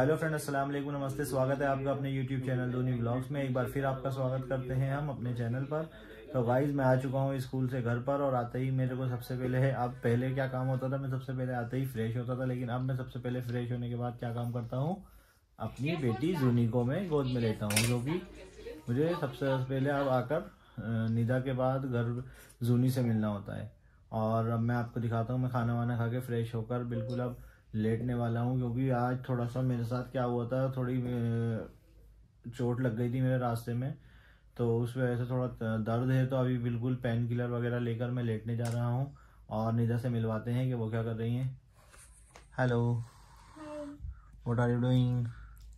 Hello friend, अस्सलाम वालेकुम, नमस्ते। स्वागत है आपका अपने यूट्यूब चैनल धोनी व्लॉग्स में। एक बार फिर आपका स्वागत करते हैं हम अपने चैनल पर। तो गाइज, मैं आ चुका हूँ स्कूल से घर पर और आते ही मेरे को सबसे पहले है, अब पहले क्या काम होता था, मैं सबसे पहले आते ही फ्रेश होता था, लेकिन अब मैं सबसे पहले फ्रेश होने के बाद क्या काम करता हूँ, अपनी बेटी जूनी को मैं गोद में लेता हूँ, जो कि मुझे सबसे पहले अब आकर निदा के बाद घर जूनी से मिलना होता है। और अब मैं आपको दिखाता हूँ, मैं खाना वाना खा के फ्रेश होकर बिल्कुल अब लेटने वाला हूँ, क्योंकि आज थोड़ा सा मेरे साथ क्या हुआ था, थोड़ी चोट लग गई थी मेरे रास्ते में, तो उस वजह से थोड़ा दर्द है। तो अभी बिल्कुल पेन किलर वगैरह लेकर मैं लेटने जा रहा हूँ और निदा से मिलवाते हैं कि वो क्या कर रही हैं। Hello, what are you doing?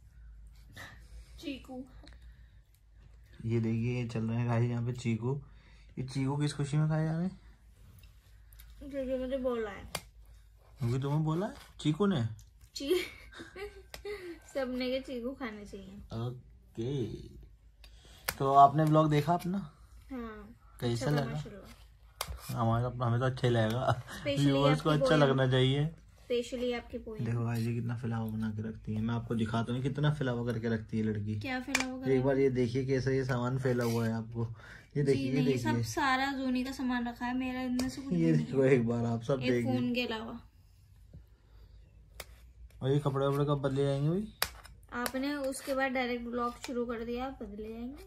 Chiku, ये देखिए, ये चल रहे हैं गाइस यहाँ पे चीकू। ये चीकू किस खुशी में खाए जा रहे हैं? क्योंकि मुझे बोला है, क्योंकि तुम्हें बोला है चीकू ने। सबने के चीकू खाने चाहिए। ओके, तो आपने ब्लॉग देखा अपना? हाँ, कैसा लगा? हमें तो अच्छा ही लगेगा, Especially व्यूअर्स को अच्छा लगना चाहिए। स्पेशली आपकी पोएम। देखो भाई जी कितना फैलावा बना के रखती है, मैं आपको दिखाता हूँ कितना फैलावा करके रखती है लड़की। क्या फैला एक बार ये देखिए कैसा ये सामान फैला हुआ है आपको, ये देखिए, ये देखिए, सब सारा जोनी का सामान रखा है, मेरा इनमें से कुछ ये देखो एक बार आप सब देखिए। फोन के अलावा। और ये कपड़े वपड़े कब बदले जाएंगे भाई? आपने उसके बाद डायरेक्ट ब्लॉग शुरू कर दिया, आप बदले जाएंगे।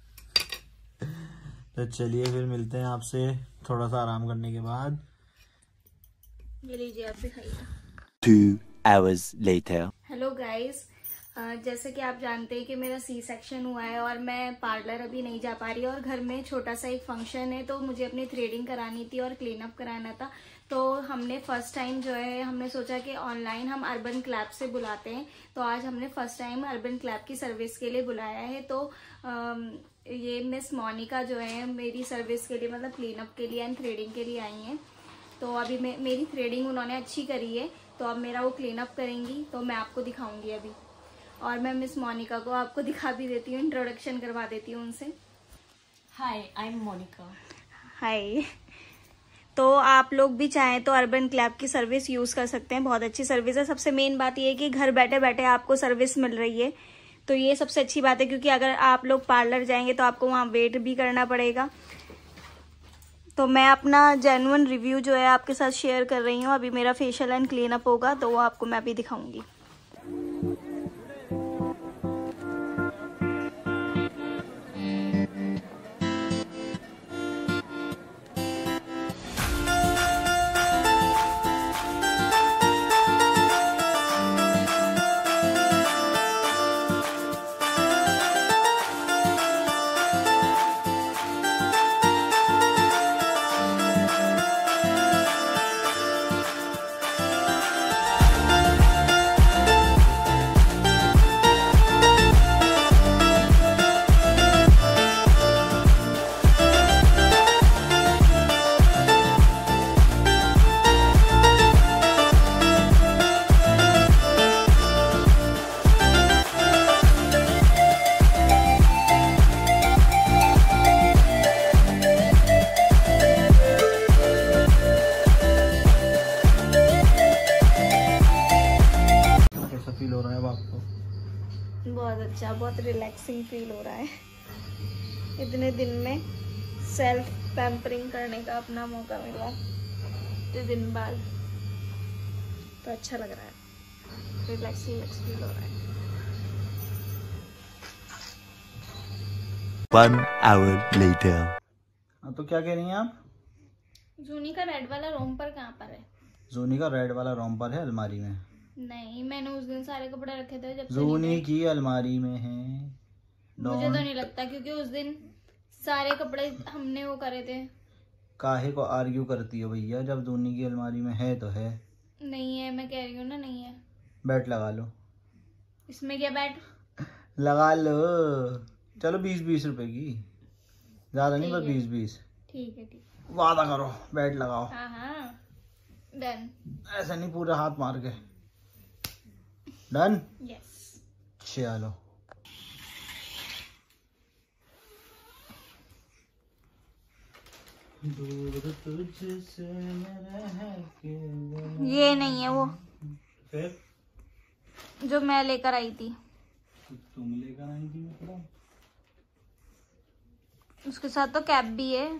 तो चलिए फिर मिलते हैं आपसे थोड़ा सा आराम करने के बाद। ये लीजिए, आप भी खाइए। 2 hours later. हेलो गाइस, जैसे कि आप जानते हैं कि मेरा सी सेक्शन हुआ है और मैं पार्लर अभी नहीं जा पा रही, और घर में छोटा सा एक फंक्शन है, तो मुझे अपनी थ्रेडिंग करानी थी और क्लीन अप कराना था। तो हमने फर्स्ट टाइम जो है, हमने सोचा कि ऑनलाइन हम अर्बन क्लैप से बुलाते हैं, तो आज हमने फर्स्ट टाइम अर्बन क्लैप की सर्विस के लिए बुलाया है। तो ये मिस मोनिका जो है मेरी सर्विस के लिए, मतलब क्लीन अप के लिए एंड थ्रेडिंग के लिए आई हैं। तो अभी मेरी थ्रेडिंग उन्होंने अच्छी करी है, तो अब मेरा वो क्लीन अप करेंगी, तो मैं आपको दिखाऊंगी अभी। और मैं मिस मोनिका को आपको दिखा भी देती हूँ, इंट्रोडक्शन करवा देती हूँ उनसे। Hi, I am Monika. Hi. तो आप लोग भी चाहें तो अर्बन क्लैप की सर्विस यूज कर सकते हैं, बहुत अच्छी सर्विस है। सबसे मेन बात ये है कि घर बैठे बैठे आपको सर्विस मिल रही है, तो ये सबसे अच्छी बात है, क्योंकि अगर आप लोग पार्लर जाएंगे तो आपको वहाँ वेट भी करना पड़ेगा। तो मैं अपना जेन्युइन रिव्यू जो है आपके साथ शेयर कर रही हूँ। अभी मेरा फेशियल एंड क्लीन अप होगा, तो वो आपको मैं अभी दिखाऊंगी। फील हो रहा है अब आपको? बहुत अच्छा, बहुत रिलैक्सिंग फील हो रहा है। इतने दिन में सेल्फ पैम्परिंग करने का अपना मौका मिला, इतने दिन बाद, तो अच्छा लग रहा है, रिलैक्सिंग फील हो रहा है। 1 hour later. तो क्या कह रही हैं आप? जूनी का रेड वाला रोम्पर कहाँ पर है? जूनी का रेड वाला रोम्पर है अलमारी में। नहीं, मैंने उस दिन सारे कपड़े रखे थे जब जूनी की अलमारी में है। मुझे तो नहीं लगता, क्योंकि उस दिन सारे कपड़े हमने वो करे थे। काहे को आर्ग्यू करती हो भैया, जब जूनी की अलमारी में है तो है। नहीं है, मैं कह रही हूँ ना, नहीं है। बैट लगा लो। इसमें क्या बैट? लगा लो, चलो 20-20 रुपए की, ज्यादा नहीं, बस 20-20। ठीक है, ठीक, वादा करो, बैट लगाओ। हाँ हाँ, डन। ऐसा नहीं, पूरा हाथ मार के। डन? यस। चलो, ये नहीं है वो, फिर जो मैं लेकर आई थी। तुम लेकर आई थी मतलब? उसके साथ तो कैप भी है।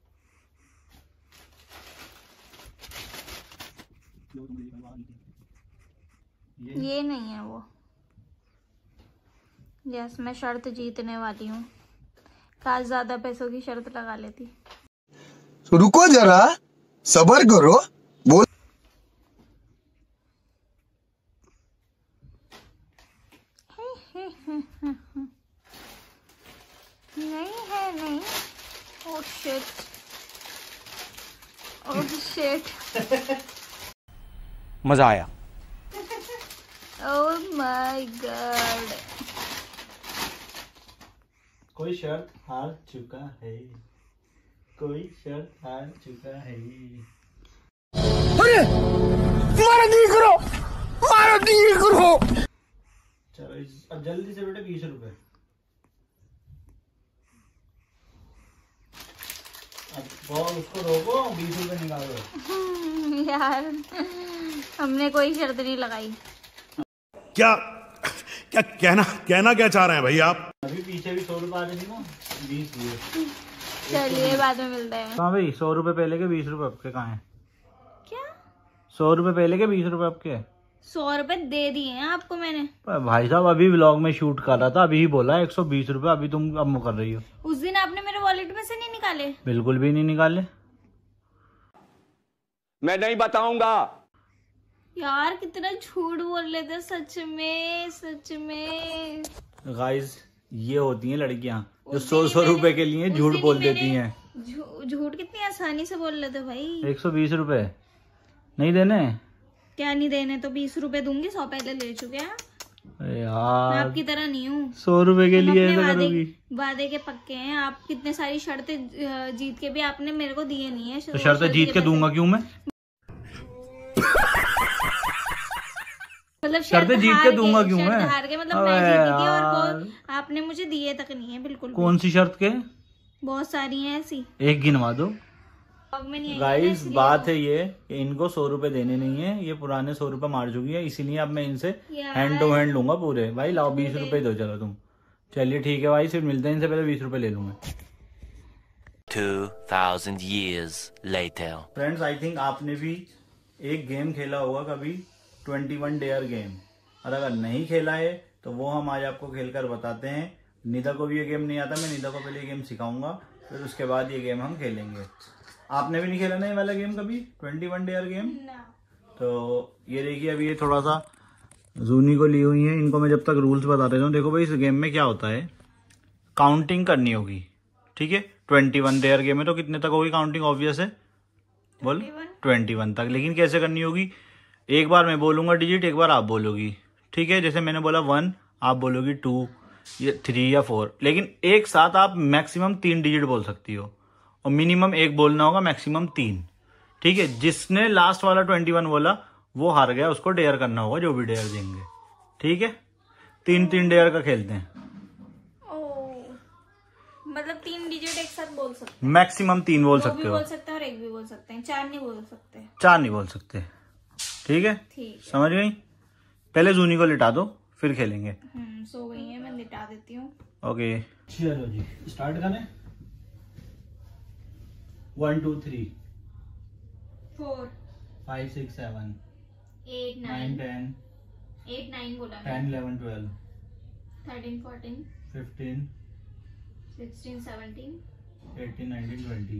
ये नहीं है वो। यस, मैं शर्त जीतने वाली हूँ। काश ज्यादा पैसों की शर्त लगा लेती। रुको जरा, सब्र करो। बोल नहीं है, नहीं। ओह शिट, ओह शिट, मजा आया। Oh my god. कोई शर्त हार चुका है, कोई शर्त हार चुका है। अरे मारा नहीं करो, मारा नहीं करो। चलो अब जल्दी से बेटा 20 रुपए। अब बहुत उसको रोको, 20 रुपए निकालो। यार हमने कोई शर्त नहीं लगाई। क्या क्या कहना क्या चाह रहे हैं भाई आप? अभी पीछे भी 100 रुपए आ रहे थे ना, 20 दिए। चलिए बाद में मिलते हैं। हाँ भाई, 100 रुपए पहले के 20 रुपए आपके कहाँ हैं? क्या 100 रुपए पहले के 20 रुपए आपके? 100 रुपए दे दिए हैं आपको मैंने। भाई साहब अभी व्लॉग में शूट कर रहा था, अभी ही बोला 120 रुपए। अभी तुम अब कर रही हो। उस दिन आपने मेरे वॉलेट में से नहीं निकाले? बिल्कुल भी नहीं निकाले। मैं नहीं बताऊंगा। यार कितना झूठ बोल रहे थे, सच में सच में। गाइस ये होती हैं लड़कियां जो उस दिन 100 ही रुपए के लिए उस झूठ दिन बोल ही देती मैंने हैं। झूठ कितनी आसानी से बोल रहे थे भाई। 120 रुपए नहीं देने? क्या नहीं देने? तो 20 रुपए दूंगी, 100 पहले ले चुके हैं। अरे मैं यार आपकी तरह नहीं हूँ। 100 रुपए के हम लिए अपने ऐसा करोगी? वादे के पक्के हैं। आप कितने सारी शर्तें जीत के भी आपने मेरे को दिए नहीं है। तो शर्तें जीत के दूंगा क्यों मैं? मतलब शर्तें जीत के दूंगा क्यों मैं? हार के मतलब मैं जीती थी और वो आपने मुझे दिए तक नहीं है बिल्कुल भी। कौन सी शर्त के? बहुत सारी हैं ऐसी। एक गिनवा दो। गाइस इसलिए बात है ये कि इनको 100 रुपए देने नहीं है। ये पुराने 100 रुपए मार चुकी है, इसीलिए अब मैं इनसे हैंड टू हैंड लूंगा पूरे। भाई लाओ 20 रुपए दो चलो तुम। चलिए ठीक है भाई, फिर मिलते हैं। इनसे पहले 20 रुपए ले लूंगा। 2000 years later. Friends I think आपने भी एक गेम खेला होगा कभी, 21 डेयर गेम। और अगर नहीं खेला है तो वो हम आज आपको खेलकर बताते हैं। निदा को भी ये गेम नहीं आता, मैं निदा को पहले ये गेम सिखाऊंगा, फिर उसके बाद ये गेम हम खेलेंगे। आपने भी नहीं खेला ना ये वाला गेम कभी, 21 डेयर गेम? तो ये देखिए अभी ये थोड़ा सा जूनी को ली हुई है। इनको मैं जब तक रूल्स बता देता हूँ। देखो भाई इस गेम में क्या होता है, काउंटिंग करनी होगी, ठीक है। 21 डेयर गेम है तो कितने तक होगी काउंटिंग? ऑब्वियस है, बोल 21 तक। लेकिन कैसे करनी होगी? एक बार मैं बोलूंगा डिजिट, एक बार आप बोलोगी, ठीक है। जैसे मैंने बोला 1, आप बोलोगी 2 या 3 या 4। लेकिन एक साथ आप मैक्सिमम 3 डिजिट बोल सकती हो और मिनिमम 1 बोलना होगा, मैक्सिमम 3, ठीक है। जिसने लास्ट वाला 21 बोला वो हार गया, उसको डेयर करना होगा, जो भी डेयर देंगे, ठीक है। 3 डेयर का खेलते हैं। मतलब 3 डिजिट एक साथ बोल सकते मैक्सिमम 3 बोल हैं। सकते हो। बोल सकते हैं और 1 भी बोल सकते हैं, 4 नहीं बोल सकते। 4 नहीं बोल सकते, ठीक है। ठीक, समझ गई? पहले जूनी को लिटा दो फिर खेलेंगे। सो गई है, मैं लिटा देती हूँ। ओके चलो जी स्टार्ट करें। 1 2 3 4 5 6 7 8 9 9 10 8 9 बोला 10 11 12 13 14 15 16 17 18 19 20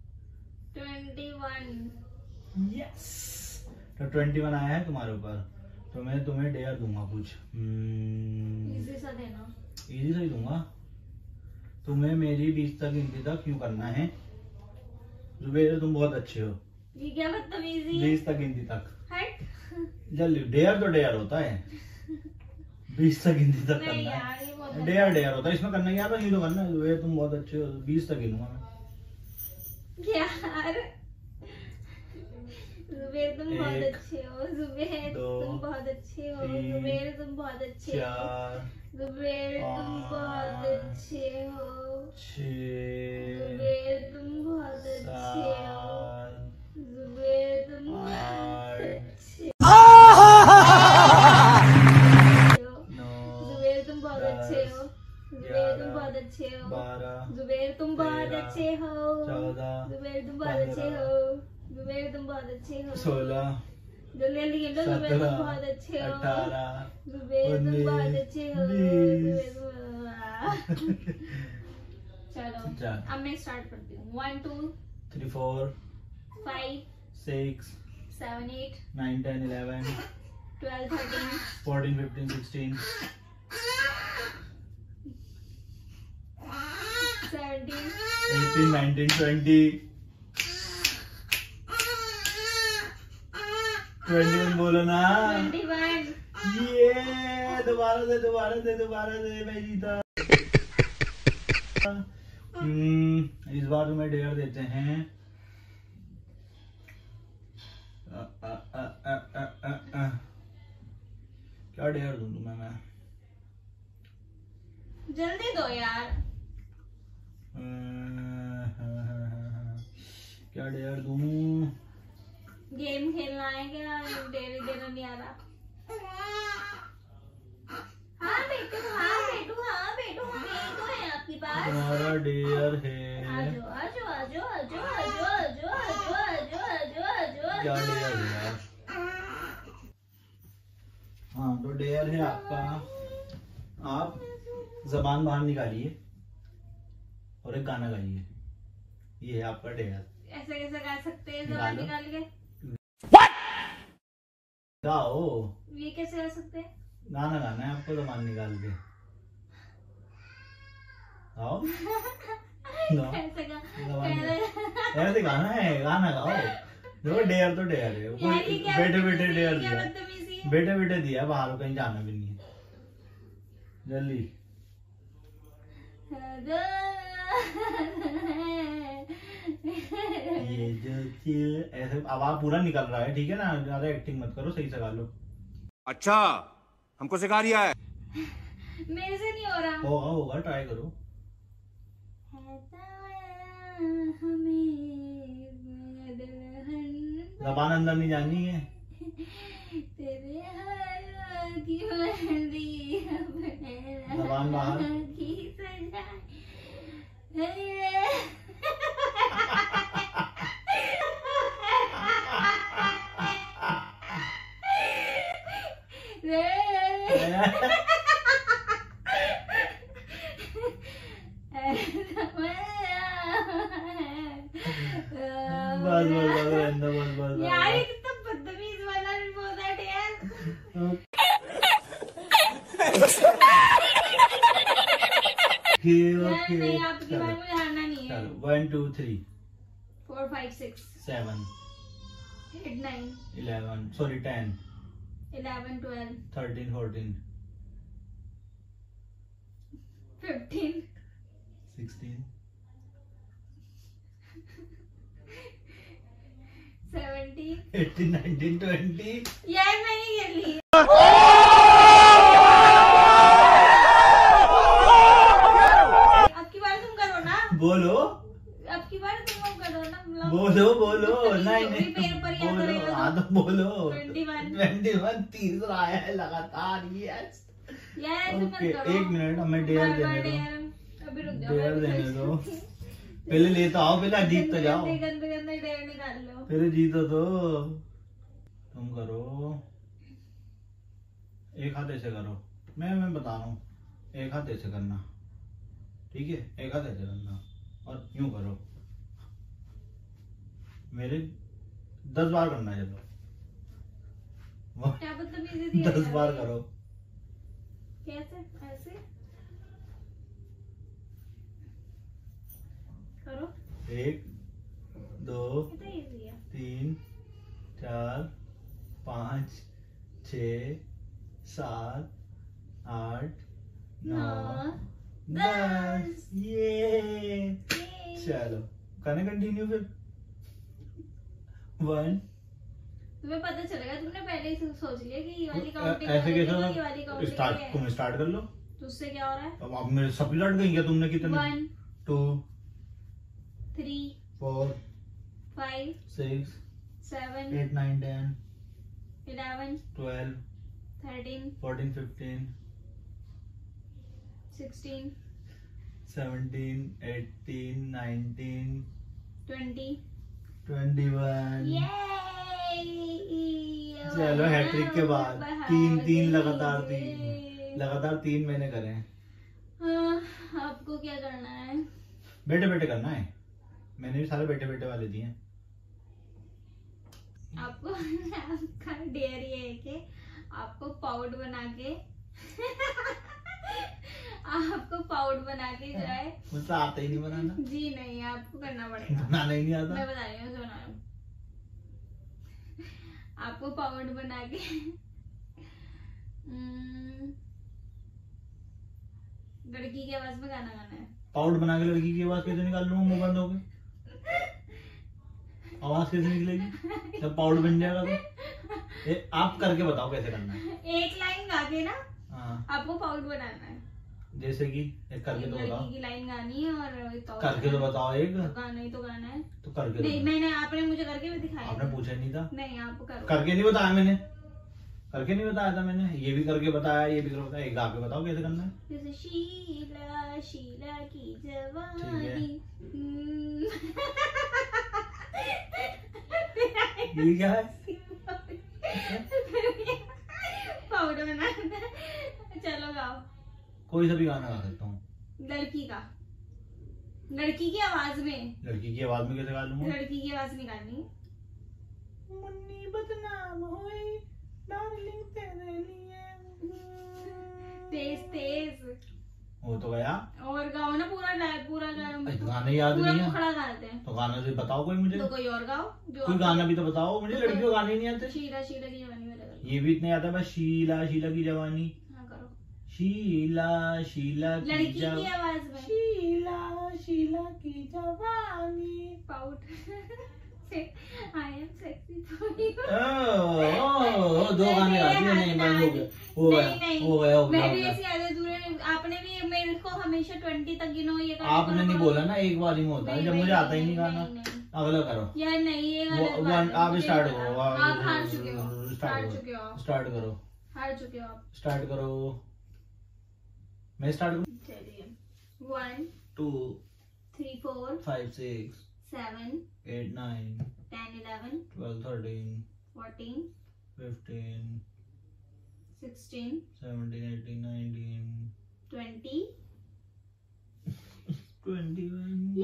21। यस, तो 21 आया है तुम्हारे ऊपर, तो मैं तुम्हें डेयर दूंगा कुछ इजी सा देना। इजी से ही दूंगा। तुम्हें मेरी 20 तक गिनती तक क्यों करना है? जुबेर तुम बहुत अच्छे हो। ये क्या बदतमीजी है? 20 तक गिनती तक। हट। जल्दी, डेयर तो डेयर होता है। 20 तक गिनती तक नहीं करना यार, ये बहुत है। डेयर डेयर होता है, इसमें करना क्या है? तो करना है। जुबेर तुम बहुत अच्छे हो, 20 तक गिनूंगा मैं। यार जुबेर तुम बहुत अच्छे हो। जुबेर तुम बहुत अच्छे हो। जुबेर तुम बहुत अच्छे हो। 4 जुबेर तुम बहुत अच्छे हो। 6 जुबेर तुम बहुत अच्छे हो। जुबेर तुम बहुत अच्छे हो। जुबेर तुम बहुत अच्छे हो, 14, जुबेर तुम बहुत अच्छे हो, जुबेर तुम बहुत अच्छे हो, 16, जुबेर तुम 17, बहुत अच्छे हो, 18, जुबेर तुम बहुत 19, अच्छे हो, 20। चलो चल। अब मैं स्टार्ट करती हूँ। 1 2 3 4 5 6 7 8 9 10 11 12 13 14 15 16 17 18 19 20 21 बोलो ना। 21 ये दोबारा दे मैं जीता। इस बार तुम्हें डेयर देते हैं। क्या डेयर दूं तुम्हें मैं? जल्दी दो यार। क्या डेयर दूं? गेम खेलना है क्या? डेरी देना नहीं आ रहा। हाँ बेटू हाँ बेटू हाँ बेटू यही तो है आपके पास। तुम्हारा डेयर है। आजो आजो आजो आजो आजो आजो आजो आजो आजो आजो क्या डेयर है यार? हाँ तो डेयर है आपका, आप जबान बाहर निकालिए और एक गाना गाइए। ये है आपका डेयर। ऐसे कैसे गा सकते हैं निकालो। जबान निकाल के? गाओ। ये कैसे गा सकते हैं? गाना गाना है आपको जबान निकाल के। गाओ गाओ। कैसे गा? जबान कैसे? ऐसे गाना है, गाना गाओ। देखो डेयर तो डेयर है, यार ये क्या बैठे बैठे बदतमीजी है, डेयर क्या दिया, बदतमीजी है? बैठे बैठे दिया, बाहर कहीं जाना भी नहीं है। जल्दी। ये जो चिल ऐसे आवाज पूरा निकल रहा है, ठीक है ना? ज्यादा एक्टिंग मत करो, सही से गा लो। अच्छा हमको सिखा रिया है। मेरे से नहीं हो रहा। होगा होगा, ट्राई करो। जबान अंदर नहीं जानी है। तेरे हाथ की मेहंदी अपने जबान बाहर। की सजाए। बस रहने दो, बस यार ये कितना बदतमीज वाला रिपोर्ट है यार। ओके नहीं आपकी बार मुझे हारना नहीं है। चलो 1 2 3 4 5 6 7 8 9 11 सॉरी 10 11 12 13 14 15 16 17 18 19 20 यार मैं नहीं खेली। अब की बार तुम करो ना। बोलो अब की बार तुम करो ना। बोलो नहीं भी पैर पर याद बोलो, रहेगा हाँ तो बोलो। 21 तीसरा आया है लगातार। यस यार ऐसे मत ओके, करो। 1 मिनट हमें डेयर बार-बार देने दो। डेयर। अभी रुक जाओ। डेयर अभी देने थोड़ी- दो, पहले ले तो आओ, पहले जीत तो जाओ, गंदे गंदे गंदे डेयर निकाल लो। पहले जीतो तो। तुम करो, एक हाथ ऐसे करो। मैं बता रहा हूँ, एक हाथ ऐसे करना, ठीक है? एक हाथ ऐसे करना और यूं करो। मेरे 10 बार करना है। चलो क्या बदतमीजी थी 10 यार। बार करो। कैसे? ऐसे करो। 1 2 कितना इजी है। 3 4 5 6 7 8 9 10 ये चलो करने कंटिन्यू फिर 1 तुम्हें पता चलेगा। तुमने पहले ही सोच लिया कि ये वाली काउंटिंग ऐसे ये वाली कैसे काउंटिंग स्टार्ट? तुम स्टार्ट कर लो। तो उससे क्या हो रहा है? अब मेरे सब लट गई क्या? तुमने कितने? 1 2 3 4 5 6 7 8 9 10 11 12 13 14 15 16 17, 18, 19, 20। 21। ये चलो हैट्रिक के बाद तीन लगातार तीन मैंने करे हैं। आपको क्या करना है? बेटे बेटे करना है। मैंने भी सारे बेटे बेटे वाले दिए हैं। आपको आपका डेयर ये है कि आपको पाउड बना के जो है मुझसे आता ही नहीं बनाना। जी नहीं, आपको करना पड़ेगा। बनाना ही नहीं आता। मैं बता रही हूँ, बना रही हूँ। आपको पाउड बना के लड़की की आवाज में गाना गाना है। पाउडर बना के लड़की की आवाज कैसे निकाल लूंगा? मुंह बंद हो गए आवाज कैसे निकलेगी जब पाउडर बन जाएगा तो? आप करके बताओ कैसे करना है। एक लाइन गा के ना हाँ। आपको पाउडर बनाना है। जैसे कि एक करके तो बताओ। लड़की की लाइन गानी है और तो करके तो बताओ। एक गाना ही तो गाना है। तो करके नहीं, मैंने आपने मुझे करके भी दिखाया। आपने पूछा नहीं था। नहीं, आपको करके नहीं बताया मैंने। करके नहीं बताया था मैंने। ये भी करके बताया, ये भी करके बताया। एक गा के बताओ कैसे करना है। जैसे शीला शीला की जवानी। ये क्या है? पाउडर बनाना। चलो गाओ। कोई सा भी गाना गा सकता हूँ। लड़की का, लड़की की आवाज में। लड़की की आवाज में कैसे गा लूंगा? लड़की की आवाज में गानी। मुन्नी बदनाम होई डार्लिंग तेरे लिए। तेज तेज वो तो गया। और गाओ ना पूरा गाना याद नहीं है। मुखड़ा गाते हैं। तो गाना से बताओ कोई मुझे। तो कोई और गाओ जो कोई गाना भी तो बताओ मुझे। लड़की को गाने नहीं आते। शीला शीला की जवानी में लगा। ये भी इतने आता है बस शीला शीला की जवानी। हाँ करो। शीला शीला लड़की की आवाज में। शीला शीला की जवानी। Powder I am sexy for you. दो गाने गा दिए। नहीं बस हो गया। हो गया। मैं भी ऐसी आदत दूर है। आपने भी मेरे को हमेशा 20 तक गिनो। ये आपने नहीं बोला ना, एक बार ही में होता है जब मुझे आता ही नहीं गाना। अगला करो यार। नहीं, ये आप स्टार्ट करो। आप हार चुके हो। स्टार्ट करो। हार चुके हो आप। स्टार्ट करो। मैं स्टार्ट करूँ? चलिए 1 2 3 4 5 6 7 8 9 10 11 12 13 14 15 16 17 18 19 20 21।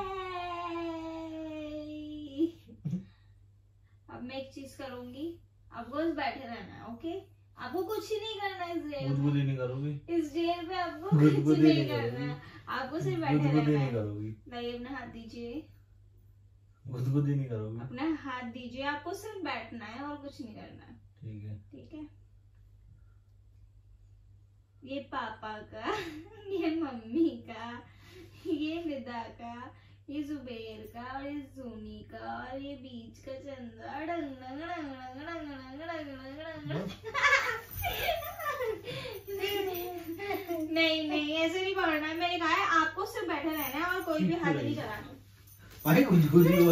अब मैं एक चीज करूंगी। आपको बस बैठे रहना है। ओके, आपको कुछ ही नहीं करना है इस जेल में। गुदगुदी नहीं करोगी? इस जेल पे आपको कुछ नहीं करना है। आपको सिर्फ बैठे रहना गुदगुदी नहीं है। करोगी? लाइए अपना हाथ दीजिए। गुदगुदी नहीं करोगी? अपना हाथ दीजिए। आपको सिर्फ बैठना है और कुछ नहीं करना है। ठीक है। ठीक है। ये पापा का, ये मम्मी का, ये निदा का, ये जुबेर का, और ये जूनी का, और ये बीच का चंदा। नहीं नहीं, ऐसे नहीं पढ़ना है। मैंने कहा है आपको सिर्फ बैठे रहना है और कोई भी हाथ नहीं चलाना। भाई गुदगुदी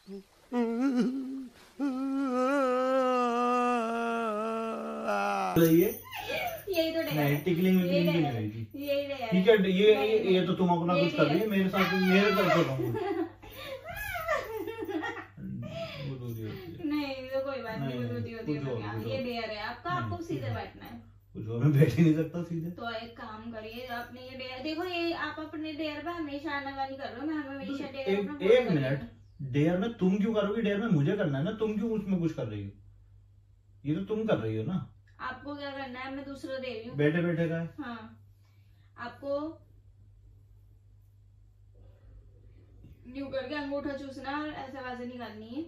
यही तो नहीं, टिकलिंग यही ठीक है। ये तो तुम अपना कुछ कर रही है मेरे साथ। मेरे नहीं तो कोई बात नहीं। होती है। ये डेयर है आपका। आपको सीधे बैठना है। कुछ और मैं बैठ ही नहीं सकता सीधे। तो एक काम करिए, आपने ये डेयर देखो। ये आप अपने डेयर पे हमेशा आनाकानी कर रहे हो। मैं हमेशा डेयर एक मिनट। डेयर में तुम क्यों करोगी? डेयर में मुझे करना है ना। तुम क्यों उसमें कुछ कर रही हो? ये तो तुम कर रही हो ना। आपको क्या करना है? मैं दूसरा दे रही हूँ। बैठे बैठे का है। हाँ, आपको यूं करके अंगूठा चूसना और ऐसे आवाजें निकालनी है।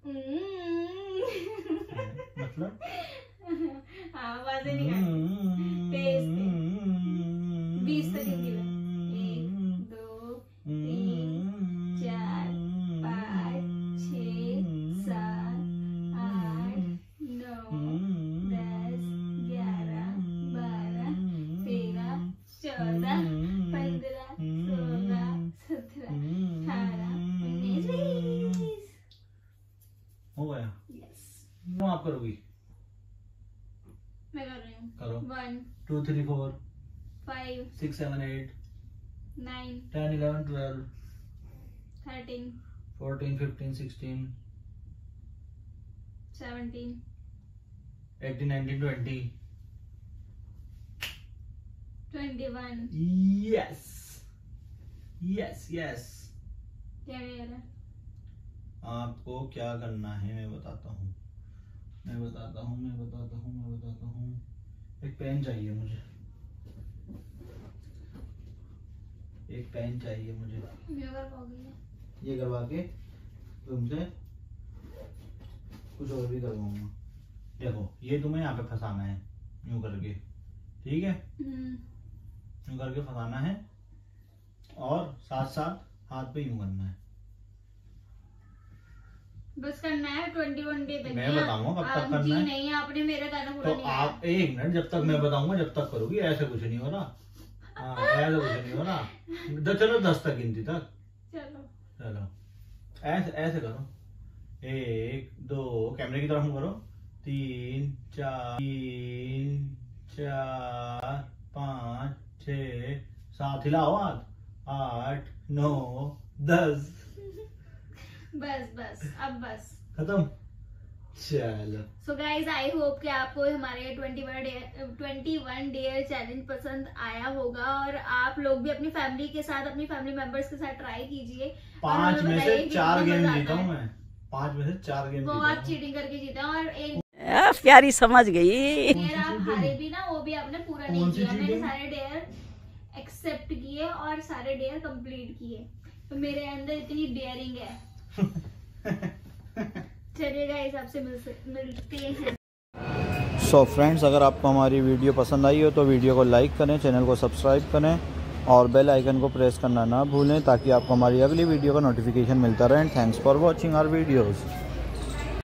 मतलब हाँ, आवाजें निकालनी तेज 20 तक गिनती है। 1 2 3 4 5 6 7 8 9 10 11 12 13 14 15 16 17 18 19 20। हो गया। यस, वो आप करोगी? मैं कर रही हूँ। करो। 1 2 3 4 5 6 7 8 9, 10, 11, 12, 13, 14, 15, 16, 17, 18, 19, 20. 21. Yes. Yes, yes. क्या कह रहा है? आपको क्या करना है मैं बताता हूँ। एक पेन चाहिए मुझे। म्यूवर हो गई है। ये करवा के तुमसे कुछ और भी करवाऊंगा। देखो ये तुम्हें यहाँ पे फंसाना है यूं करके, ठीक है? यूं करके फंसाना है और साथ साथ हाथ पे यूं करना है। बस करना है 21 डे तक। मैं बताऊंगा कब तक करना है। नहीं, आपने मेरा गाना पूरा तो नहीं आप 1 मिनट, जब तक मैं बताऊंगा जब तक करोगी। ऐसे कुछ नहीं हो रहा। हाँ, ऐसे कुछ नहीं हो रहा। तो चलो 10 तक गिनती तक। चलो ऐसे करो। 1 2 कैमरे की तरफ करो। 3 4 5 6 7 हिलाओ हाथ। 8 9 10 बस अब बस खत्म। चलो सो गाइज आई होप कि आपको हमारे 21 डे चैलेंज पसंद आया होगा और आप लोग भी अपनी फैमिली के साथ, अपनी फैमिली मेंबर्स के साथ ट्राई कीजिए। 5 में से 4 गेम जीता हूँ मैं। 5 में से 4 गेम जीता बहुत हूँ। चीटिंग करके जीता और एक प्यारी समझ गई। डेयर आप हारे भी ना, वो भी आपने पूरा नहीं कौन सी किया। मैंने cheating? सारे डेयर एक्सेप्ट किए और सारे डेयर कंप्लीट किए, तो मेरे अंदर इतनी डेयरिंग है। चलिए गाइस आपसे मिलते हैं। सो फ्रेंड्स, अगर आपको हमारी वीडियो पसंद आई हो तो वीडियो को लाइक करें, चैनल को सब्सक्राइब करें और बेल आइकन को प्रेस करना ना भूलें ताकि आपको हमारी अगली वीडियो का नोटिफिकेशन मिलता रहे। Thanks for watching our videos.